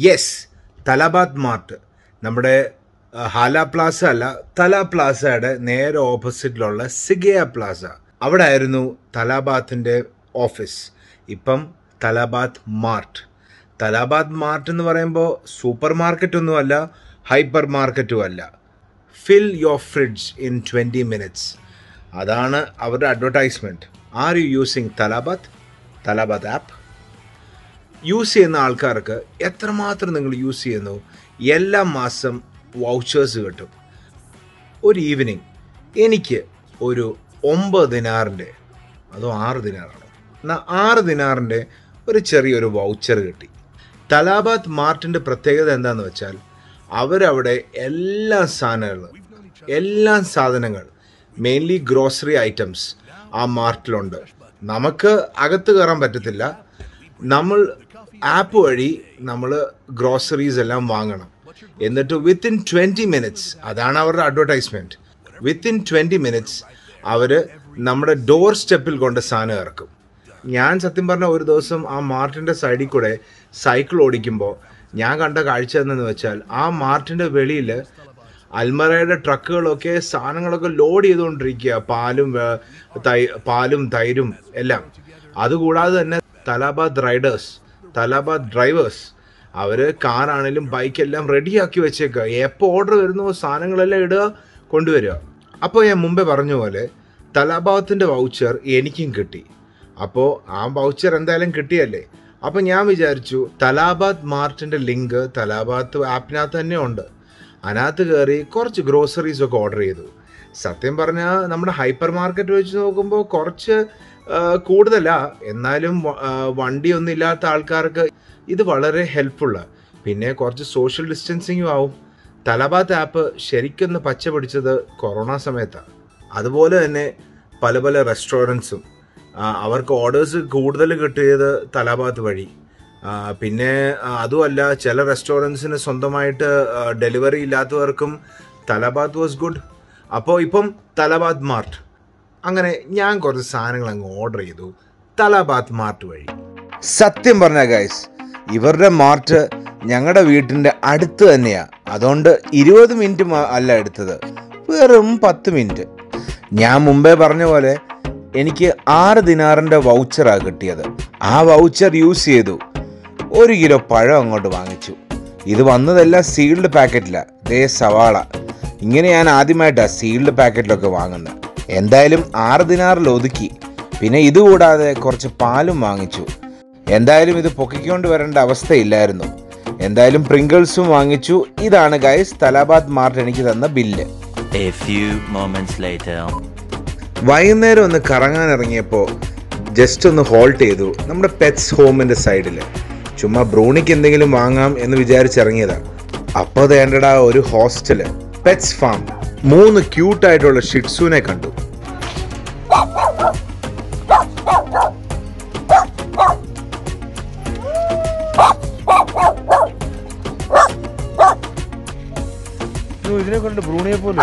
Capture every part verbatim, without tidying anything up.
Yes, തലാബാത്ത് mart. നമ്മുടെ ഹാല Plaza അല്ല, തല പ്ലാസയുടെ നേരെ ഓപ്പോസിറ്റിലുള്ള സിഗയ പ്ലാസ. അവിടെ ആയിരുന്നു തലാബാത്തിൻ്റെ ഓഫീസ്. ഇപ്പം തലാബാത്ത് മാർട്ട്. തലാബാത്ത് മാർട്ട് എന്ന് പറയുമ്പോൾ സൂപ്പർ മാർക്കറ്റൊന്നും അല്ല, ഹൈപ്പർ മാർക്കറ്റും അല്ല. Fill your fridge in twenty minutes. അതാണ് അവരുടെ advertisement. Are you using Talabat Talabat app? Use ചെയ്യുന്ന ആൾക്കാർക്ക് എത്രമാത്രം നിങ്ങൾ യൂസ് ചെയ്യുന്നു, എല്ലാ മാസം വൗച്ചേഴ്സ് കിട്ടും. ഒരു ഈവനിങ് എനിക്ക് ഒരു ഒമ്പത് ദിനാറിൻ്റെ, അതോ ആറ് ദിനാറാണോ, എന്നാൽ ആറ് ദിനാറിൻ്റെ ഒരു ചെറിയൊരു വൗച്ചർ കിട്ടി. തലാബാത്ത് മാർട്ടിൻ്റെ പ്രത്യേകത എന്താണെന്ന് വെച്ചാൽ അവരവിടെ എല്ലാ സാധനങ്ങളും, എല്ലാ സാധനങ്ങൾ, മെയിൻലി ഗ്രോസറി ഐറ്റംസ് ആ മാർട്ടിലുണ്ട്. നമുക്ക് അകത്ത് കയറാൻ പറ്റത്തില്ല. നമ്മൾ ആപ്പ് വഴി നമ്മൾ ഗ്രോസറീസ് എല്ലാം വാങ്ങണം. എന്നിട്ട് വിത്തിൻ ട്വൻറ്റി മിനിറ്റ്സ്, അതാണ് അവരുടെ അഡ്വർടൈസ്മെൻറ്റ്, വിത്തിൻ ട്വൻറ്റി മിനിറ്റ്സ് അവർ നമ്മുടെ ഡോർ സ്റ്റെപ്പിൽ കൊണ്ട് സാധനം ഇറക്കും. ഞാൻ സത്യം പറഞ്ഞ ഒരു ദിവസം ആ മാർട്ടിൻ്റെ സൈഡിൽ കൂടെ സൈക്കിൾ ഓടിക്കുമ്പോൾ ഞാൻ കണ്ട കാഴ്ച എന്തെന്ന് വെച്ചാൽ ആ മാർട്ടിൻ്റെ വെളിയിൽ അൽമറയുടെ ട്രക്കുകളൊക്കെ സാധനങ്ങളൊക്കെ ലോഡ് ചെയ്തുകൊണ്ടിരിക്കുക, പാലും തൈ പാലും തൈരും എല്ലാം. അതുകൂടാതെ തന്നെ തലാബാത്ത് റൈഡേഴ്സ്, തലാബാത്ത് ഡ്രൈവേഴ്സ്, അവർ കാറാണെങ്കിലും ബൈക്കെല്ലാം റെഡിയാക്കി വെച്ചേക്കുക. എപ്പോൾ ഓർഡർ വരുന്നോ സാധനങ്ങളെല്ലാം ഇടുക, കൊണ്ടുവരിക. അപ്പോൾ ഞാൻ മുമ്പേ പറഞ്ഞ പോലെ തലാബാത്തിൻ്റെ വൗച്ചർ എനിക്കും കിട്ടി. അപ്പോൾ ആ വൗച്ചർ എന്തായാലും കിട്ടിയല്ലേ. അപ്പോൾ ഞാൻ വിചാരിച്ചു തലാബാത്ത് മാർട്ടിൻ്റെ ലിങ്ക് തലാബാത്ത് ആപ്പിനകത്ത് തന്നെ ഉണ്ട്. അതിനകത്ത് കയറി കുറച്ച് ഗ്രോസറീസൊക്കെ ഓർഡർ ചെയ്തു. സത്യം പറഞ്ഞാൽ നമ്മുടെ ഹൈപ്പർ മാർക്കറ്റ് വെച്ച് നോക്കുമ്പോൾ കുറച്ച് കൂടുതലാണ്. എന്നാലും വണ്ടിയൊന്നും ഇല്ലാത്ത ആൾക്കാർക്ക് ഇത് വളരെ ഹെൽപ്ഫുള്ളാണ്. പിന്നെ കുറച്ച് സോഷ്യൽ ഡിസ്റ്റൻസിങ്ങും ആവും. തലാബാത്ത് ആപ്പ് ശരിക്കൊന്ന് പച്ച പിടിച്ചത് കൊറോണ സമയത്താണ്. അതുപോലെ തന്നെ പല പല റെസ്റ്റോറൻറ്റ്സും അവർക്ക് ഓർഡേഴ്സ് കൂടുതൽ കിട്ടിയത് തലാബാത്ത് വഴി. പിന്നെ അതുമല്ല, ചില റെസ്റ്റോറൻറ്റ്സിന് സ്വന്തമായിട്ട് ഡെലിവറി ഇല്ലാത്തവർക്കും തലാബാത്ത് വാസ് ഗുഡ്. അപ്പോൾ ഇപ്പം തലാബാത്ത് മാർട്ട്. അങ്ങനെ ഞാൻ കുറച്ച് സാധനങ്ങൾ അങ്ങ് ഓർഡർ ചെയ്തു തലാബാത്ത് മാർട്ട് വഴി. സത്യം പറഞ്ഞ ഗൈസ്, ഇവരുടെ മാർട്ട് ഞങ്ങളുടെ വീട്ടിൻ്റെ അടുത്ത് തന്നെയാണ്. അതുകൊണ്ട് ഇരുപത് മിനിറ്റ് അല്ല എടുത്തത്, വെറും പത്ത് മിനിറ്റ്. ഞാൻ മുമ്പേ പറഞ്ഞ പോലെ എനിക്ക് ആറ് ദിനാറിൻ്റെ വൗച്ചറാണ് കിട്ടിയത്. ആ വൗച്ചർ യൂസ് ചെയ്തു ഒരു കിലോ പഴം അങ്ങോട്ട് വാങ്ങിച്ചു. ഇത് വന്നതെല്ലാം സീൽഡ് പാക്കറ്റിലാണ്. ദേ സവാള. ഇങ്ങനെ ഞാൻ ആദ്യമായിട്ടാണ് സീൽഡ് പാക്കറ്റിലൊക്കെ വാങ്ങുന്നത്. എന്തായാലും ആറ് ദിനാറിൽ ഒതുക്കി. പിന്നെ ഇതുകൂടാതെ കുറച്ച് പാലും വാങ്ങിച്ചു. എന്തായാലും ഇത് പൊക്കിക്കൊണ്ട് വരേണ്ട അവസ്ഥയില്ലായിരുന്നു. എന്തായാലും പ്രിങ്കിൾസും വാങ്ങിച്ചു. ഇതാണ് ഗൈസ് തലാബാത്ത് മാർട്ട് എനിക്ക് തന്ന ബില്ല്. വൈകുന്നേരം ഒന്ന് കറങ്ങാൻ ഇറങ്ങിയപ്പോൾ ജസ്റ്റ് ഒന്ന് ഹോൾട്ട് ചെയ്തു നമ്മുടെ പെറ്റ്സ് ഹോമിൻ്റെ സൈഡിൽ. ചുമ്മാ ബ്രൂണിക്ക് എന്തെങ്കിലും വാങ്ങാം എന്ന് വിചാരിച്ചിറങ്ങിയതാണ്. അപ്പോൾ വേണ്ടടാ ഒരു ഹോസ്റ്റല്, പെറ്റ്സ് ഫാം. മൂന്ന് ക്യൂട്ടായിട്ടുള്ള ഷിറ്റ്സുവിനെ കണ്ടു. ഇതിനെ കൊണ്ട് ബ്രൂണിയെ പോലെ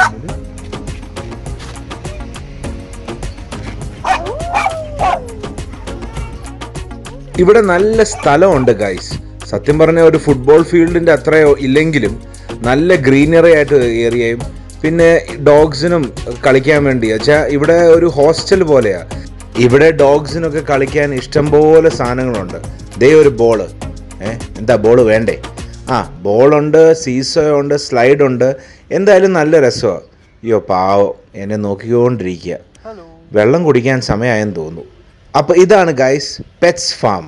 ഇവിടെ നല്ല സ്ഥലമുണ്ട് ഗൈസ്. സത്യം പറഞ്ഞാൽ ഒരു ഫുട്ബോൾ ഫീൽഡിൻ്റെ അത്രയോ ഇല്ലെങ്കിലും നല്ല ഗ്രീനറി ആയിട്ട് ഏരിയയും പിന്നെ ഡോഗ്സിനും കളിക്കാൻ വേണ്ടി വെച്ചാൽ ഇവിടെ ഒരു ഹോസ്റ്റൽ പോലെയാണ്. ഇവിടെ ഡോഗ്സിനൊക്കെ കളിക്കാൻ ഇഷ്ടംപോലെ സാധനങ്ങളുണ്ട്. ദേ ഒരു ബോള്. ഏ എന്താ ബോള് വേണ്ടേ? ആ ബോളുണ്ട്, സീസോ ഉണ്ട്, സ്ലൈഡുണ്ട്. എന്തായാലും നല്ല രസമാണ്. അയ്യോ പാവം എന്നെ നോക്കിക്കൊണ്ടിരിക്കുക. വെള്ളം കുടിക്കാൻ സമയമായെന്ന് തോന്നുന്നു. അപ്പോൾ ഇതാണ് ഗൈസ് പെറ്റ്സ് ഫാം.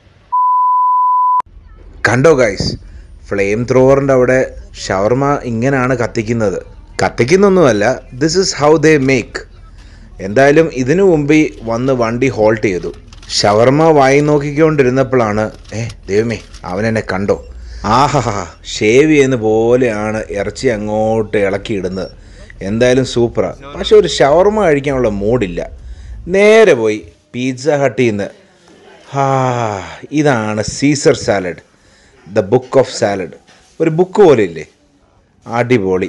കണ്ടോ ഗൈസ്, ഫ്ലെയിം ത്രോവറിൻ്റെ അവിടെ ഷവർമ ഇങ്ങനെയാണ് കത്തിക്കുന്നത്. കത്തിക്കുന്നൊന്നുമല്ല, this is how they make. എന്തായാലും ഇതിനു മുമ്പ് വന്ന് വണ്ടി ഹോൾട്ട് ചെയ്തു. ഷവർമ വായി നോക്കിക്കൊണ്ടിരുന്നപ്പോഴാണ് ഏ ദൈവമേ അവനെന്നെ കണ്ടോ. ആഹാ, ഷേവ് ചെയ്യുന്ന പോലെയാണ് ഇറച്ചി അങ്ങോട്ട് ഇളക്കിയിടുന്നത്. എന്തായാലും സൂപ്പറാണ്. പക്ഷെ ഒരു ഷവർമ കഴിക്കാനുള്ള മൂഡില്ല. നേരെ പോയി പിസ്സ ഹട്ടിൽ നിന്ന് ഹാ ഇതാണ് Caesar salad, the book of salad. ഒരു ബുക്ക് പോലെ ഇല്ലേ, അടിപൊളി.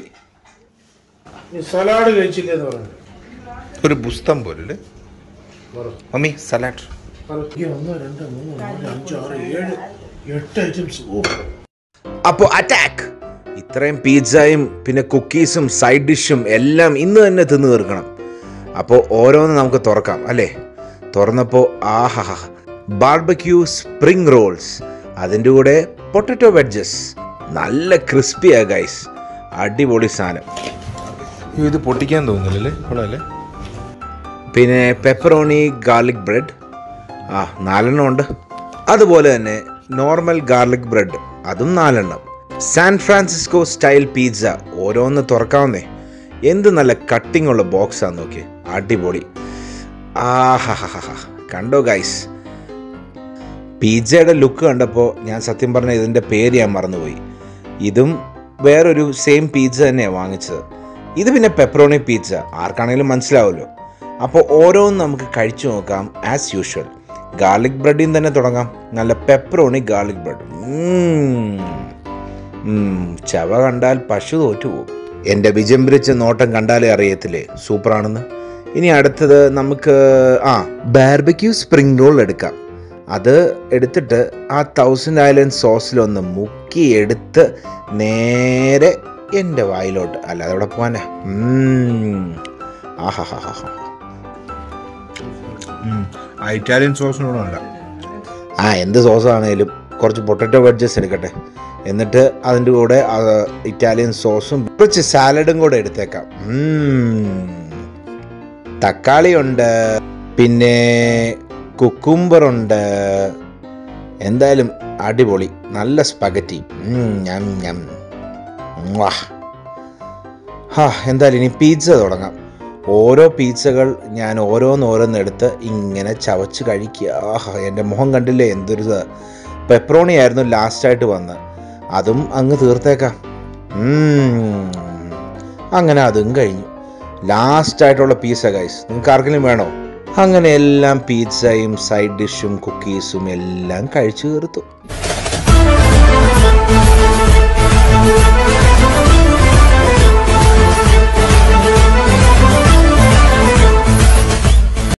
സലാഡ് കഴിച്ചില്ലെന്ന് പറഞ്ഞു. ഒരു പുസ്തകം പോലെ മമ്മി സലാഡ്. ഒന്ന് രണ്ട് മൂന്ന് നാല് അഞ്ച് ആറ് ഏഴ് എട്ട് ഐറ്റംസ്. അപ്പോൾ അറ്റാക്ക്. ഇത്രയും പിസ്സയും പിന്നെ കുക്കീസും സൈഡ് ഡിഷും എല്ലാം ഇന്ന് തന്നെ തിന്നു തീർക്കണം. അപ്പോൾ ഓരോന്ന് നമുക്ക് തുറക്കാം അല്ലേ? തുറന്നപ്പോൾ ആഹാ, ബാർബക്യൂ സ്പ്രിംഗ് റോൾസ്, അതിൻ്റെ കൂടെ പൊട്ടറ്റോ വെഡ്ജസ്, നല്ല ക്രിസ്പിയാ ഗൈസ്, അടിപൊളി സാധനം. ഇത് പൊട്ടിക്കാൻ തോന്നുന്നില്ലല്ലേ, കൊള്ളാമല്ലേ? പിന്നെ പെപ്പറോണി ഗാർലിക് ബ്രെഡ്, ആ നാലെണ്ണം ഉണ്ട്. അതുപോലെ തന്നെ നോർമൽ ഗാർലിക് ബ്രെഡ്, അതും നാലെണ്ണം. സാൻ ഫ്രാൻസിസ്കോ സ്റ്റൈൽ പിസ്സ, ഓരോന്ന് തുറക്കാവുന്നേ. എന്ത് നല്ല കട്ടിങ് ഉള്ള ബോക്സാന്ന് നോക്കി, അടിപൊളി. ആഹാ, കണ്ടോ ഗൈസ്? പിസ്സയുടെ ലുക്ക് കണ്ടപ്പോൾ ഞാൻ സത്യം പറഞ്ഞാൽ ഇതിൻ്റെ പേര് ഞാൻ മറന്നുപോയി. ഇതും വേറൊരു സെയിം പിസ്സ തന്നെയാണ് വാങ്ങിച്ചത്. ഇത് പിന്നെ പെപ്പറോണി പിസ്സ, ആർക്കാണെങ്കിലും മനസ്സിലാവുമല്ലോ. അപ്പോൾ ഓരോന്നും നമുക്ക് കഴിച്ചു നോക്കാം. ആസ് യൂഷ്വൽ ഗാർലിക് ബ്രെഡിൽ തന്നെ തുടങ്ങാം. നല്ല പെപ്പറോണി ഗാർലിക് ബ്രെഡ്. ചവ കണ്ടാൽ പശു തോറ്റുപോകും. എൻ്റെ വിജംബരിച്ച നോട്ടം കണ്ടാലേ അറിയത്തില്ലേ സൂപ്പറാണെന്ന്. ഇനി അടുത്തത് നമുക്ക് ആ ബാർബക്യൂ സ്പ്രിംഗ് റോൾ എടുക്കാം. അത് എടുത്തിട്ട് ആ തൗസൻഡ് ഐലൻഡ് സോസിലൊന്ന് മുക്കി എടുത്ത് നേരെ എൻ്റെ വായിലോട്ട്, അല്ലാതെ അവിടെ പോകാനാ. ആഹാ ഹാ ഹാ ഇറ്റാലിയൻ സോസിനോടല്ല, ആ എന്ത് സോസാണേലും കുറച്ച് പൊട്ടറ്റോ വെഡ്ജസ് എടുക്കട്ടെ. എന്നിട്ട് അതിൻ്റെ കൂടെ ഇറ്റാലിയൻ സോസും കുറച്ച് സാലഡും കൂടെ എടുത്തേക്കാം. തക്കാളിയുണ്ട്, പിന്നെ കുക്കുംബറുണ്ട്. എന്തായാലും അടിപൊളി, നല്ല സ്പഗറ്റി. ഹാ, എന്തായാലും ഇനി പിസ്സ തുടങ്ങാം. ഓരോ പിസ്സകൾ ഞാൻ ഓരോന്നോരോന്നെടുത്ത് ഇങ്ങനെ ചവച്ച് കഴിക്കുക. ആഹാ, എൻ്റെ മുഖം കണ്ടില്ലേ എന്തൊരു. പെപ്പറോണി ആയിരുന്നു ലാസ്റ്റായിട്ട് വന്ന്, അതും അങ്ങ് തീർത്തേക്കാം. അങ്ങനെ അതും കഴിഞ്ഞു. ലാസ്റ്റായിട്ടുള്ള പിസ്സ ഗൈസ്, നിങ്ങൾക്ക് ആർക്കെങ്കിലും വേണോ? അങ്ങനെ എല്ലാം പിസ്സയും സൈഡ് ഡിഷും കുക്കീസും എല്ലാം കഴിച്ചു തീർത്തു.